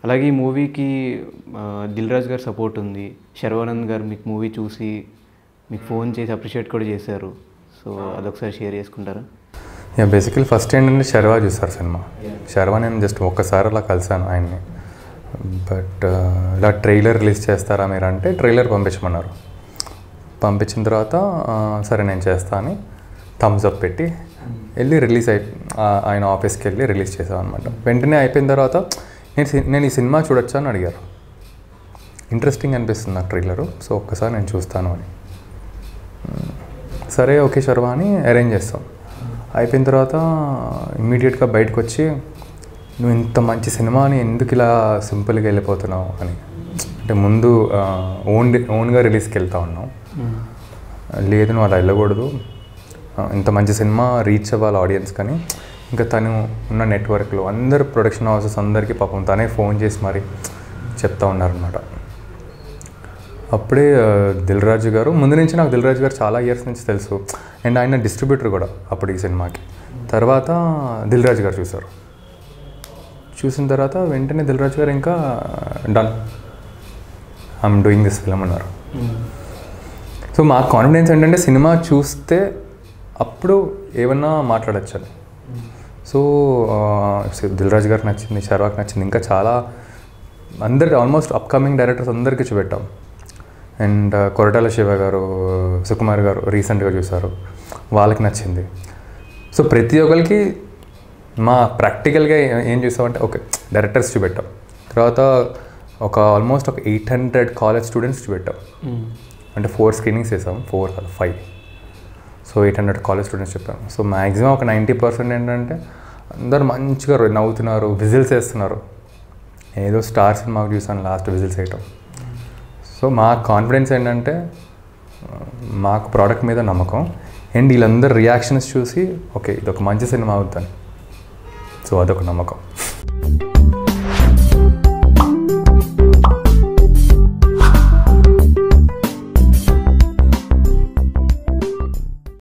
అలాగే ఈ మూవీకి దిల్ రాజు గారి సపోర్ట్ ఉంది. శర్వానంద్ గారు మీకు మూవీ చూసి మీకు ఫోన్ చేసి అప్రిషియేట్ కూడా చేశారు. సో అదొకసారి షేర్ చేసుకుంటారా? బేసికలీ ఫస్ట్ ఏంటంటే శర్వా చూస్తారు సినిమా. శర్వా నేను జస్ట్ ఒక్కసారి అలా కలిసాను ఆయన్ని. బట్ ఇలా ట్రైలర్ రిలీజ్ చేస్తారా మీరు అంటే ట్రైలర్ పంపించమన్నారు. పంపించిన తర్వాత సరే నేను చేస్తా అని థమ్స్ అప్ పెట్టి వెళ్ళి ఆయన ఆఫీస్కి వెళ్ళి రిలీజ్ చేసాం అనమాట. వెంటనే అయిపోయిన తర్వాత నేను ఈ సినిమా చూడొచ్చా అని అడిగారు. ఇంట్రెస్టింగ్ అనిపిస్తుంది నాకు ట్రైలరు, సో ఒక్కసారి నేను చూస్తాను అని. సరే ఓకే శర్వా అని అరేంజ్ చేస్తాం. అయిపోయిన తర్వాత ఇమ్మీడియట్గా బయటకు వచ్చి నువ్వు ఇంత మంచి సినిమాని ఎందుకు ఇలా సింపుల్గా వెళ్ళిపోతున్నావు అని. అంటే ముందు ఓన్గా రిలీజ్కి వెళ్తా ఉన్నాం. లేదు నువ్వు అలా వెళ్ళకూడదు, ఇంత మంచి సినిమా రీచ్ అవ్వాలి ఆడియన్స్ కానీ. ఇంకా తను ఉన్న నెట్వర్క్లో అందరు ప్రొడక్షన్ హౌసెస్ అందరికీ పాపం తనే ఫోన్ చేసి మరి చెప్తా ఉన్నారనమాట. అప్పుడే దిల్ రాజు గారు, ముందు నుంచి నాకు దిల్ రాజు గారు చాలా ఇయర్స్ నుంచి తెలుసు, అండ్ ఆయన డిస్ట్రిబ్యూటర్ కూడా అప్పుడు ఈ సినిమాకి. తర్వాత దిల్ రాజు గారు చూశారు. చూసిన తర్వాత వెంటనే దిల్ రాజు గారు ఇంకా done, I'm doing this film అన్నారు. సో మా కాన్ఫిడెన్స్ ఏంటంటే సినిమా చూస్తే అప్పుడు ఏమన్నా మాట్లాడచ్చు అని. సో దిల్ రాజు గారికి నచ్చింది, శర్వాకి నచ్చింది, ఇంకా చాలా అందరికి ఆల్మోస్ట్ అప్కమింగ్ డైరెక్టర్స్ అందరికీ చూపెట్టాం. అండ్ కొరటాల శివ గారు, సుకుమార్ గారు రీసెంట్గా చూశారు, వాళ్ళకి నచ్చింది. సో ప్రతి ఒక్కరికి మా ప్రాక్టికల్గా ఏం చూసామంటే ఓకే డైరెక్టర్స్ చూపెట్టాం. తర్వాత ఆల్మోస్ట్ ఒక 800 కాలేజ్ స్టూడెంట్స్ చూపెట్టాం. అంటే 4 స్క్రీనింగ్స్ వేసాం, 4 కాదు 5. సో 800 కాలేజ్ స్టూడెంట్స్ చెప్పాను. సో మ్యాక్సిమం ఒక 90% ఏంటంటే అందరు మంచిగా నవ్వుతున్నారు, విజిల్స్ వేస్తున్నారు. ఏదో స్టార్ సినిమాకి చూసాను లాస్ట్ విజిల్స్ వేయటం. సో మా కాన్ఫిడెన్స్ ఏంటంటే మాకు ప్రోడక్ట్ మీద నమ్మకం, అండ్ వీళ్ళందరూ రియాక్షన్స్ చూసి ఓకే ఇదొక మంచి సినిమా అవుతుంది. సో అదొక నమ్మకం.